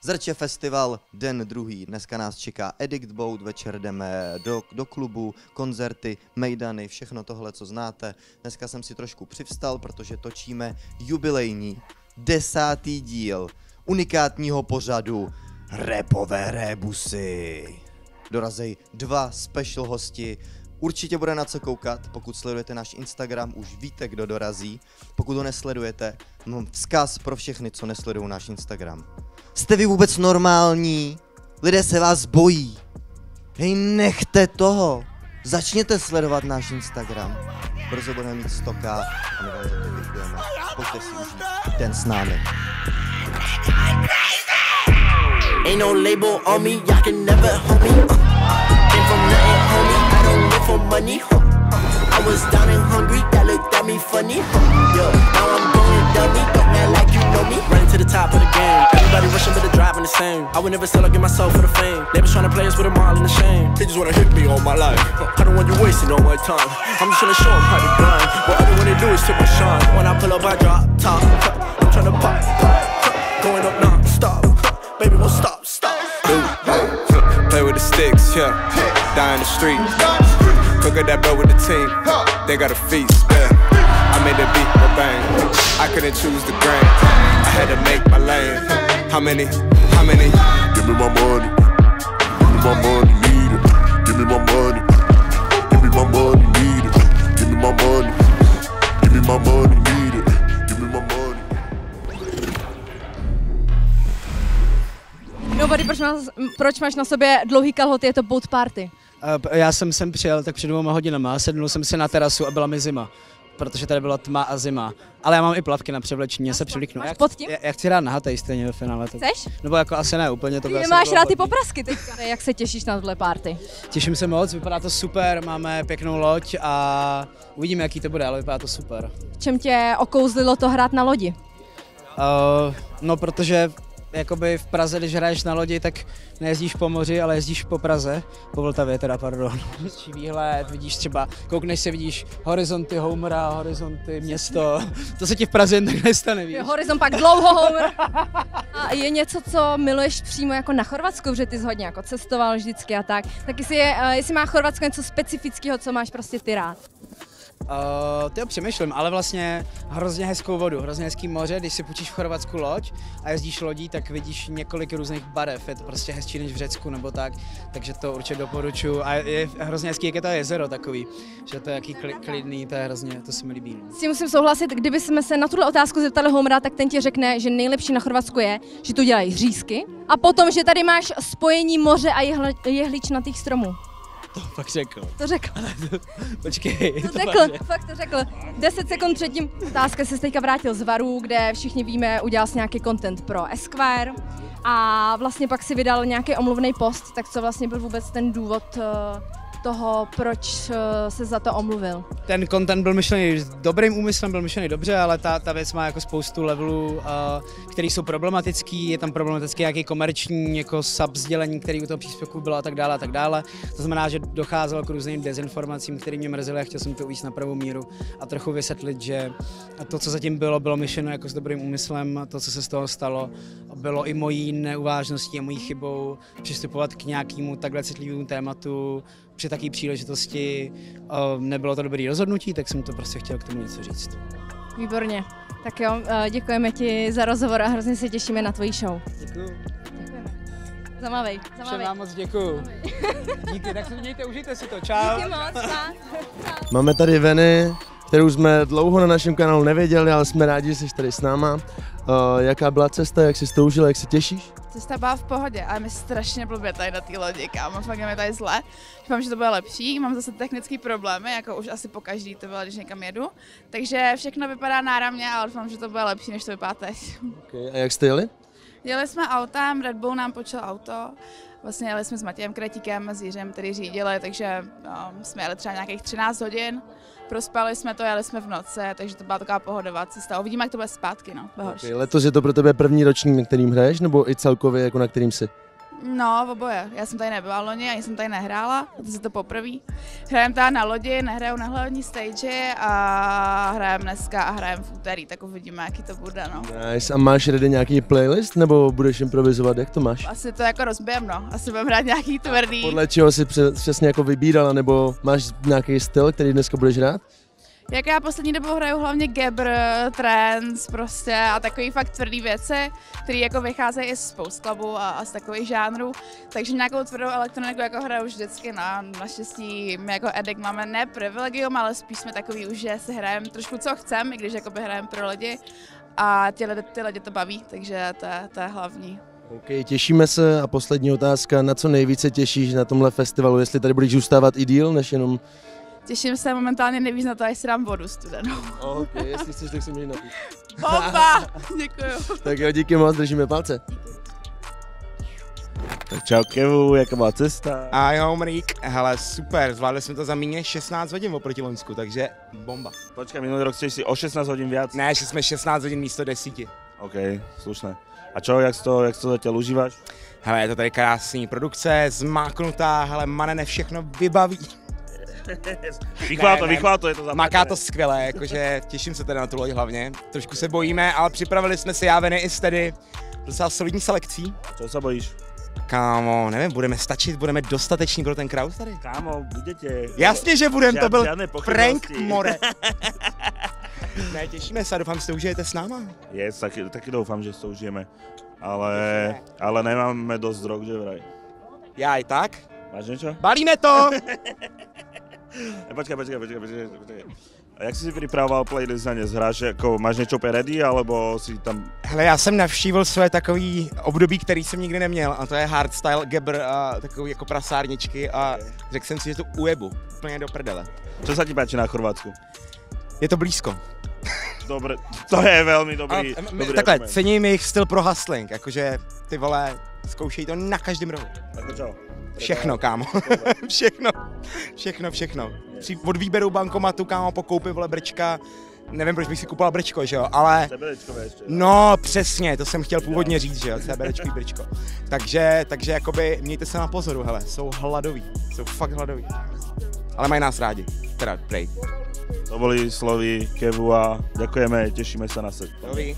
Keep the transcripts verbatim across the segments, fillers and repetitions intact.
Zrče festival, den druhý. Dneska nás čeká Edict Boat, večer jdeme do, do klubu, koncerty, mejdany, všechno tohle, co znáte. Dneska jsem si trošku přivstal, protože točíme jubilejní desátý díl unikátního pořadu Rapové rébusy. Dorazej dva special hosti. Určitě bude na co koukat, pokud sledujete náš Instagram, už víte, kdo dorazí. Pokud ho nesledujete, mám vzkaz pro všechny, co nesledují náš Instagram. Jste vy vůbec normální? Lidé se vás bojí. Hej, nechte toho. Začněte sledovat náš Instagram. Brzo budeme mít sto ká a my vám za to děkujeme. Pojďte si užít den s námi. Ain't no label on me, y'all can never hold me. Uh, came from nothing, homie. I don't live for money. Huh. I was down and hungry, that looked at me funny. Huh. Yeah, now I'm going dummy, don't act like you know me. Running to the top of the game. Everybody rushing, but the driving the same. I would never sell or give myself for the fame. Labels trying to play us with a mile and a shame. They just wanna hit me all my life. Huh. I don't want you wasting all my time. I'm just trying to show them how to grind. What I want to do is tip my shine. When I pull up, I drop top. Huh. I'm trying to pop, pop, huh. Going up non-stop. Baby, won't stop, stop. Uh, play with the sticks, yeah. Die in the street. Cook at that bro with the team. They got a feast, yeah. I made the beat with bang. I couldn't choose the grain. I had to make my lane. How many? How many? Give me my money. Give me my money, need it. Give me my money. Give me my money, need it. Give me my money. Give me my money, need it. Give me my money. Nobody, proč, máš, proč máš na sobě dlouhý kalhoty, je to boat party? Uh, já jsem sem přijel tak před dvěma hodinama, sednul jsem si na terasu a byla mi zima, protože tady byla tma a zima. Ale já mám i plavky na převlečení, já se přivlíknu. Máš pod tím? Já, já chci rád nahatej stejně ve finále. Tak. Chceš? Nebo jako asi ne úplně. To Ty máš rád ty poprasky teďka. Jak se těšíš na tohle party? Těším se moc, vypadá to super, máme pěknou loď a uvidíme, jaký to bude, ale vypadá to super. V čem tě okouzlilo to hrát na lodi? Uh, no protože jakoby v Praze, když hraješ na lodi, tak nejezdíš po moři, ale jezdíš po Praze, po Vltavě teda, pardon. Hezčí výhled, vidíš třeba, koukneš se, vidíš horizonty Homera, horizonty město, to se ti v Praze jen tak nestane, víš. Horizont pak dlouho Homer. A je něco, co miluješ přímo jako na Chorvatsku, protože ty jsi hodně jako cestoval vždycky a tak, tak jestli, je, jestli má Chorvatsko něco specifického, co máš prostě ty rád? Uh, ty ho přemýšlím, ale vlastně hrozně hezkou vodu, hrozně hezký moře, když si půjčíš v Chorvatsku loď a jezdíš lodí, tak vidíš několik různých barev, je to prostě hezčí než v Řecku nebo tak, takže to určitě doporučuji a je hrozně hezký, jak je to jezero takový, že to je jaký klidný, to je hrozně, to se mi líbí. S tím musím souhlasit, kdyby jsme se na tuhle otázku zeptali Homera, tak ten ti řekne, že nejlepší na Chorvatsku je, že tu dělají řízky a potom, že tady máš spojení moře a jehle, jehličnatých stromů. To fakt řekl. To řekl. Počkej. To, to řekl, fakt, fakt to řekl. Deset sekund předtím otázka se teďka vrátil z Varu, kde všichni víme, udělal jsi nějaký content pro Esquire a vlastně pak si vydal nějaký omluvný post, tak co vlastně byl vůbec ten důvod toho, proč se za to omluvil? Ten content byl myšlený s dobrým úmyslem, byl myšlený dobře, ale ta, ta věc má jako spoustu levelů, uh, které jsou problematický, je tam problematický nějaký komerční jako subsdělení, který u toho příspěvku bylo a tak dále a tak dále. To znamená, že docházelo k různým dezinformacím, které mě mrzely a chtěl jsem to uvést na pravou míru a trochu vysvětlit, že to, co zatím bylo, bylo myšleno jako s dobrým úmyslem, to, co se z toho stalo, bylo i mojí neuvážností a mojí chybou přistupovat k nějakému takhle citlivému tématu při takové příležitosti. Nebylo to dobré rozhodnutí, tak jsem to prostě chtěl k tomu něco říct. Výborně. Tak jo, děkujeme ti za rozhovor a hrozně se těšíme na tvoji show. Děkuju. Děkujeme. Zamávej, zamávej. Všem vám moc děkuju. Díky, tak se mějte, užijte si to. Čau. Díky moc, čau. Máme tady Veny, kterou jsme dlouho na našem kanálu nevěděli, ale jsme rádi, že jsi tady s náma. Uh, jaká byla cesta, jak jsi to užila, jak se těšíš? Cesta byla v pohodě, ale mi strašně blbě tady na té lodi, kámo, fakt je mi tady zle. Doufám, že to bude lepší, mám zase technické problémy, jako už asi po každý to bylo, když někam jedu. Takže všechno vypadá náramně, ale doufám, že to bude lepší, než to vypadá teď. Okay, a jak jste jeli? Jeli jsme autem, Red Bull nám počil auto. Vlastně jeli jsme s Matějem Kratíkem, s Jiřem, který řídili, takže um, jsme jeli třeba nějakých třináct hodin. Prospali jsme to, jeli jsme v noci, takže to byla taková pohodová cesta. Uvidíme, jak to bude zpátky, no. Okay, letos je to pro tebe první ročník, na kterým hraješ, nebo i celkově, jako na kterým jsi? No, oboje. Já jsem tady nebyla loni, ani jsem tady nehrála, to se to poprvé. Hrajeme tady na lodi, nehraju na hlavní stage a hrajeme dneska a hrajeme v úterý, tak uvidíme, jaký to bude, no. Nice. A máš ready nějaký playlist, nebo budeš improvizovat, jak to máš? Asi to jako rozbijem, no. Asi budeme hrát nějaký tvrdý. Podle čeho jsi přesně jako vybírala, nebo máš nějaký styl, který dneska budeš hrát? Jak já poslední dobou hraju hlavně gebr, trance prostě a takový fakt tvrdý věci, které jako vycházejí i z post clubu a, a z takových žánrů. Takže nějakou tvrdou elektroniku jako hraju vždycky, no. Naštěstí my jako Edict máme ne privilegium, ale spíš jsme takový už, že si hrajeme trošku co chceme, i když jakoby hrajeme pro lidi a ty lidi, ty lidi to baví, takže to je, to je hlavní. OK, těšíme se a poslední otázka, na co nejvíce těšíš na tomhle festivalu, jestli tady budeš zůstávat i díl, než jenom... Těším se momentálně nejvíc na to, až si dám vodu studenou. OK, jestli chceš, tak si můžeš napít. Bomba! Děkuju. Tak jo, díky moc, držíme palce. Tak čau Kevu, jaká byla cesta? Ahoj Homrík, hele super, zvládli jsme to za méně šestnáct hodin oproti Loňsku, takže bomba. Počkej, minulý rok jsi si o šestnáct hodin viac? Ne, že jsme šestnáct hodin místo desíti. OK, slušné. A čo, jak to, jak to zatiaľ užíváš? Hele, je to tady krásný produkce, zmáknutá, hele, Manene všechno vybaví. Vychvál to, vychvál to, je to zaplatené. Maká to skvěle, jakože těším se teda na tu loď hlavně. Trošku se bojíme, ale připravili jsme si já, Veny i Steady docela solidní selekcí. Čo sa bojíš? Kámo, nevím, budeme stačit, budeme dostateční pro ten crowd tady? Kámo, budete. Jasně, že budem, to byl prank pochybnosti. more. Ne, těšíme se, doufám, že to užijete s náma. Yes, taky, taky doufám, že to užijeme. Ale, ale nemáme dost drog, že vraj. Já i tak. Máš niečo? Balíme to! E, počkaj, počkaj, počkaj, počkaj, počkaj. A jak jsi si připravoval playlist na dnes? Hráš jako, máš něco úplně ready, alebo si tam... Hele, já jsem navštívil své takový období, který jsem nikdy neměl, a to je hardstyle, gebr a takový jako prasárničky a řekl jsem si, že to ujebu, úplně do prdele. Co sa ti páči na Chorvátsku? Je to blízko. Dobre, to je velmi dobrý. A, dobrý takhle, argument. cením jejich styl pro hustling, jakože ty vole, zkoušejí to na každém rohu. Tak čau. Všechno, kámo. všechno, všechno, všechno. Při, od výběru bankomatu, kámo, po koupi, vole, brčka. Nevím, proč bych si kupoval brčko, že jo, ale... Seberečkové ještě. No, přesně, to jsem chtěl původně říct, že jo, seberečkový brčko. Takže, takže jakoby, mějte se na pozoru, hele, jsou hladoví, jsou fakt hladoví. Ale mají nás rádi, teda, prej. To boli slovy Kevu a ďakujeme, tešíme sa na set. Dobrý.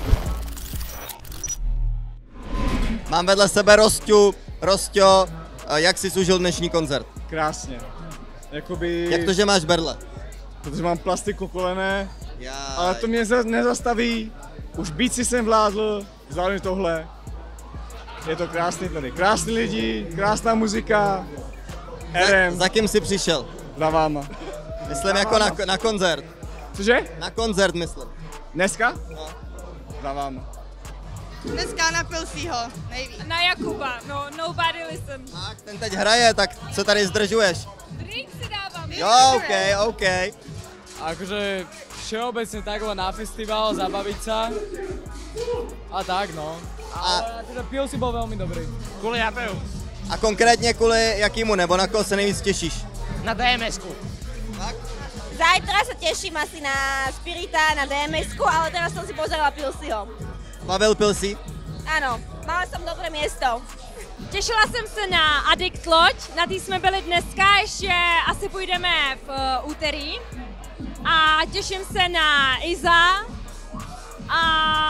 Mám vedle sebe Rosťu. Rosťo, jak jsi užil dnešní koncert? Krásně. Jakoby... Jak to, že máš berle? Protože mám plastiku kolené, Já... ale to mě za, nezastaví. Už být si jsem vládl, zvládnu tohle. Je to krásný tady. Krásný lidi, krásná muzika. Za, za kým jsi přišel? Za váma. Myslím jako na, na koncert. Cože? Na koncert myslím. Dneska? No. Za váma. Dneska na Pilsího, nejvíc. Na Jakuba, no, nobody listen. Tak, ten teď hraje, tak co tady zdržuješ? Drink si dávám. Jo, OK, OK. Akože všeobecne takhle na festival, zabaviť sa a tak no. Ale akože pil si bol veľmi dobrý. Kvůli já piju. A konkrétně kvůli jakýmu, nebo na koho se nejvíc těšíš? Na dé em esku. Tak? Zajtra sa teším asi na Spirita, na dé em esku, ale teraz som si pozerala Pilsího. Pavel Pilsí? Áno, mala som dobré miesto. Těšila jsem se na Addict Loď, na tý jsme byli dneska, ještě asi půjdeme v uh, úterý. A těším se na Iza. A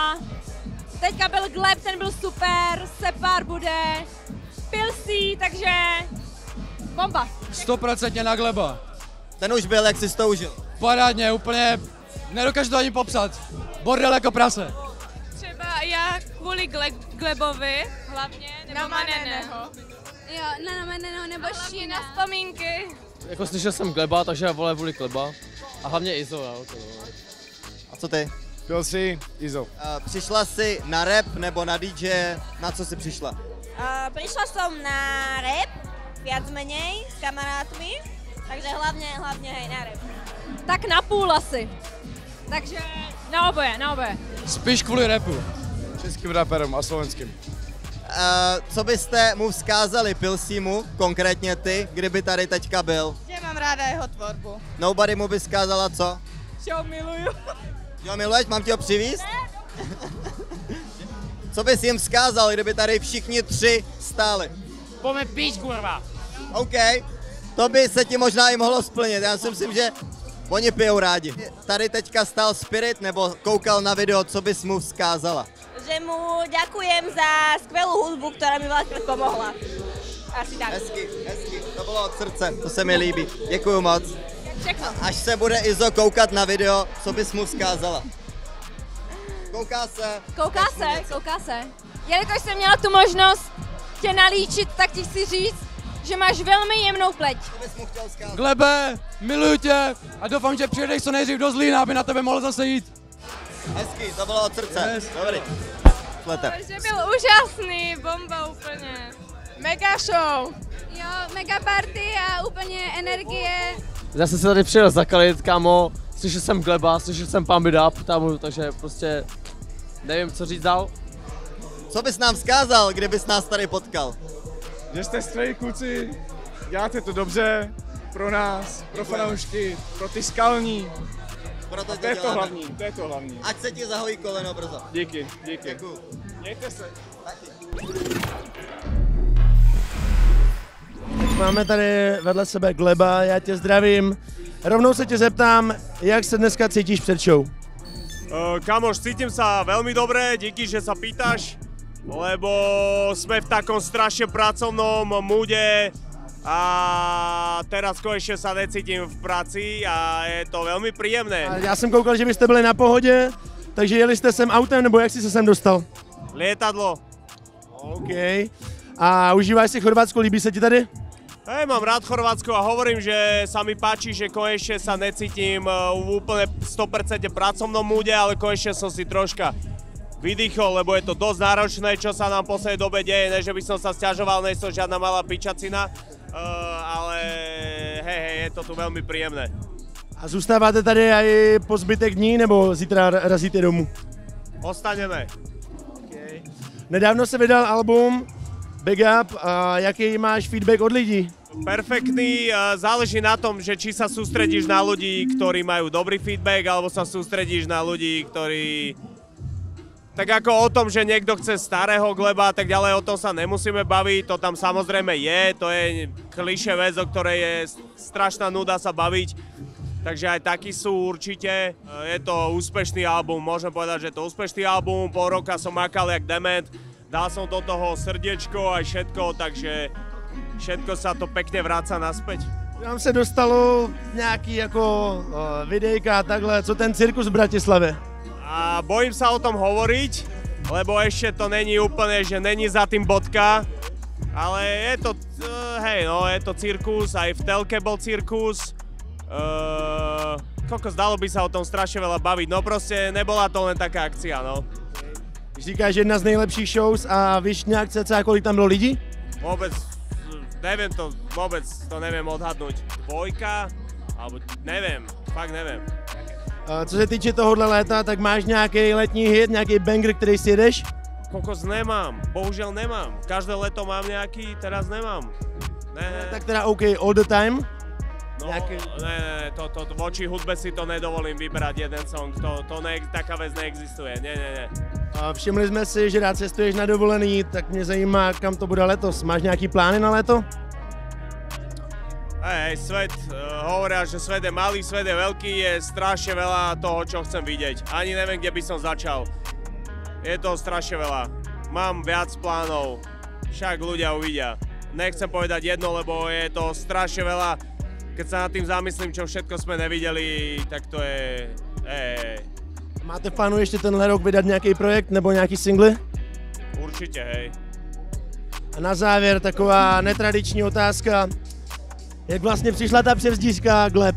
teďka byl Gleb, ten byl super, Separ bude, Pilsí, takže bomba. sto procent na Gleba. Ten už byl, jak jsi to užil? Parádně, úplně, nedokážu to ani popsat. Bordel jako prase. Třeba já kvůli Gle- Glebovi hlavně, nebo Na Maneneho. Jo, na Maneneho nebo Šína. Na vzpomínky. Jako slyšel jsem Gleba, takže já vole vůli Gleba. A hlavně Izo, jo. To, A co ty? Pil si, Izo. Uh, přišla jsi na rap nebo na dý džej? Na co jsi přišla? Uh, prišla som na rap, viac menej, s kamarátmi, takže hlavne, hlavne hej, na rap. Tak na půl asi. Takže na oboje, na oboje. spíš kvůli rapu. Českým raperem a slovenským. Uh, co byste mu vzkázali Pilsímu, konkrétně ty, kdyby tady teďka byl? Že mám ráda jeho tvorbu. Nobody mu by vzkázala co? Že ho miluju. Jo, miluješ, mám ti ho přivízt? Co bys jim vzkázal, kdyby tady všichni tři stáli? Pojďme pít, kurva. OK, to by se ti možná i mohlo splnit, já si myslím, že oni pijou rádi. Tady teďka stál Spirit nebo koukal na video, co bys mu vzkázala? Že mu ďakujem za skvelú hudbu, ktorá mi veľmi pomohla. Asi tak. Hezky, hezky, to bylo od srdce, to se mi líbí. Děkuju moc. Všechno. Až se bude Izo koukat na video, co bys mu vzkázala? Kouká se. Kouká se, kouká se. Jelikož jsem měla tu možnost tě nalíčit, tak ti chci říct, že máš velmi jemnou pleť. Co bys mu chtěl vzkázat? Glebe, miluji tě a doufám, že přijedeš co nejdřív do Zlína, aby na tebe mohl zase jít. Hezky, to bylo od srdce. Yes. Dobrý. Flete. Že byl úžasný, bomba úplně. Mega show. Jo, mega party a úplně energie. Zase se tady přijel zakalit, kámo, slyšel jsem Gleba, slyšel jsem Pump It Up, tam, takže prostě nevím, co říct dál. Co bys nám vzkázal, kdybys nás tady potkal? Že jste skvělí kluci, děláte to dobře, pro nás, pro fanoušky, pro ty skalní. Proto to je to hlavní, to je to hlavní. Ať se ti zahojí koleno brzo. Díky, díky. Děkuju. Mějte se. Máme tady vedle sebe Gleba, já tě zdravím. Rovnou se tě zeptám, jak se dneska cítíš před show? Uh, kamoš, cítim sa veľmi dobre, díky, že sa pýtaš, lebo sme v takom strašne pracovnom múde a teraz konečne sa necítim v práci a je to veľmi príjemné. Já jsem koukal, že byste byli na pohodě, takže jeli jste sem autem, nebo jak jsi se sem dostal? Lietadlo. OK. A užíváš si Chorvatsko, líbí se ti tady? Hej, mám rád Chorvátsko a hovorím, že sa mi páči, že konečne sa necítim v úplne sto percent pracovnom múde, ale konečne som si troška vydýchol, lebo je to dosť náročné, čo sa nám v poslednej dobe deje, ne že by som sa sťažoval, nie som žiadna malá pičacina, uh, ale hej, hej, je to tu veľmi príjemné. A zůstáváte tady aj po zbytek dní, nebo zítra razíte domů? Ostaneme. Okay. Nedávno se vydal album Big Up, a jaký máš feedback od lidí? Perfektný, záleží na tom, že či sa sústredíš na ľudí, ktorí majú dobrý feedback, alebo sa sústredíš na ľudí, ktorí... Tak ako o tom, že niekto chce starého Gleba a tak ďalej, o tom sa nemusíme baviť, to tam samozrejme je, to je klišé vec, o ktorej je strašná nuda sa baviť. Takže aj takí sú určite. Je to úspešný album, môžem povedať, že je to úspešný album, pol roka som makal jak dement, dal som do toho srdiečko a všetko, takže všetko sa to pekne vráca naspäť. Nám se dostalo nějaký jako uh, videjka a takhle, co ten cirkus v Bratislavě? A bojím sa o tom hovoriť, lebo ešte to není úplne, že není za tým bodka, ale je to, uh, hej no, je to cirkus, aj v telke bol cirkus. Uh, Koko, zdalo by sa o tom strašne veľa baviť, no proste nebola to len taká akcia, no. Říkáš jedna z nejlepších shows a víš nějak cca, kolik tam bylo lidí? Vôbec, neviem to, vôbec to neviem odhadnúť. Dvojka, alebo neviem, fakt neviem. A co se týče tohohle léta, tak máš nějaký letní hit, nějaký banger, který si jedeš? Kokos nemám, bohužiaľ nemám. Každé leto mám nejaký, teraz nemám. Ne, ne. Tak teda OK, all the time? No, ne, ne, to, to, voči hudbe si to nedovolím vybrať jeden song, to, to ne, taká vec neexistuje, ne, ne, ne. A všimli jsme si, že rád cestuješ na dovolený, tak mě zajímá, kam to bude letos. Máš nějaký plány na léto? Hej, hej, svet, uh, hovoria, že svet je malý, svet je veľký, je strašne veľa toho, čo chcem vidieť. Ani neviem, kde by som začal. Je to strašne veľa. Mám viac plánov, však ľudia uvidia. Nechcem povedať jedno, lebo je to strašne veľa. Keď sa nad tým zamyslím, čo všetko sme nevideli, tak to je... Hej. Máte v plánu ještě tenhle rok vydat nějaký projekt nebo nějaký singly? Určite, hej. A na závěr taková netradiční otázka. Jak vlastně přišla ta převzdívka Gleb?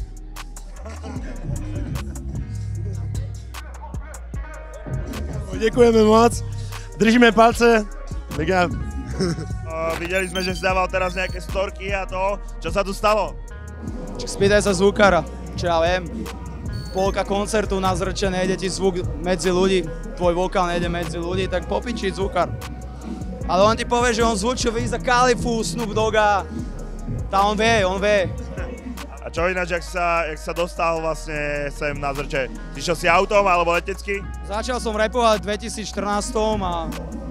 Děkujeme moc, držíme palce. Big up. Uh, videli sme, že si dával teraz nejaké storky a to. Čo sa tu stalo? Spýtaj sa zvukára, čo ja viem. Polka koncertu na zrče, nejde ti zvuk medzi ľudí, tvoj vokál nejde medzi ľudí, tak popiči zvukár. Ale on ti povie, že on zvučil Wiza Khalifu, Snoop Dogga, tá on vie, on vie. A čo ináč, jak sa, jak sa dostal vlastne sem na Zrče? Išiel si autom alebo letecky? Začal som rapovať v dvetisícštrnásť a...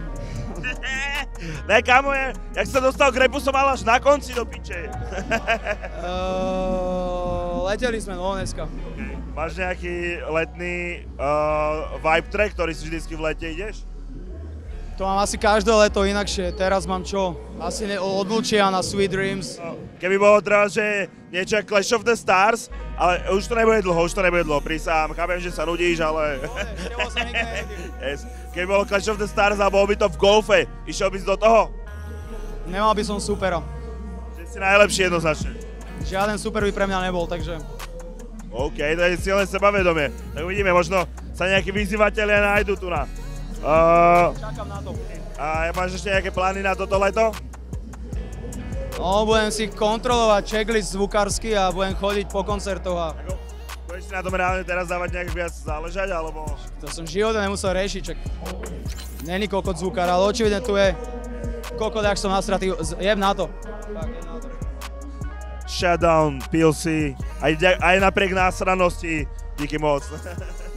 Ne, kámo, je, jak sa dostal k rapu, som mal až na konci do piče. uh, leteli sme, no, dneska. Okay. Máš nejaký letný uh, vibe track, ktorý si vždycky v lete ideš? To mám asi každé leto inakšie, teraz mám čo? Asi ne, od Luciana, Sweet Dreams. No, keby bolo treba, že niečo jak Clash of the Stars, ale už to nebude dlho, už to nebude dlho, prísám, chápem, že sa nudíš, ale... No, sa yes. Keby bolo Clash of the Stars a bolo by to v golfe, išiel by si do toho? Nemal by som supera. Že si najlepší jednoznačne. Žiaden super by pre mňa nebol, takže... OK, to je silné sebavedomie. Tak uvidíme, možno sa nejakí vyzývatelia nájdu tu na. Uh, Čakám na to. A máš ešte nejaké plány na toto leto? No, budem si kontrolovať checklist zvukársky a budem chodiť po koncertoch a... Budeš si na tom reálne teraz dávať nejak viac záležať, alebo... To som v živote nemusel riešiť, čak... Není kokot zvukár, ale očividne tu je kokot, jak som nasratý, jem na to. Tak, jem na to. Shutdown, pil si, aj, aj napriek násranosti, díky moc.